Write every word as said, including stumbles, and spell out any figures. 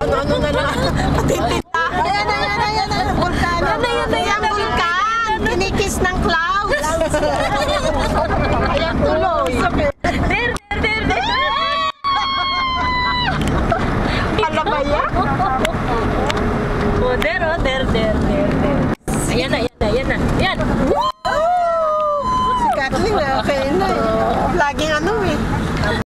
Ano na lang. Patitita. Ayan, ayan, ayan, ayan. Vulkan. Ayan, ayan, vulkan. Kinikis ng clouds. Ayan, tuloy.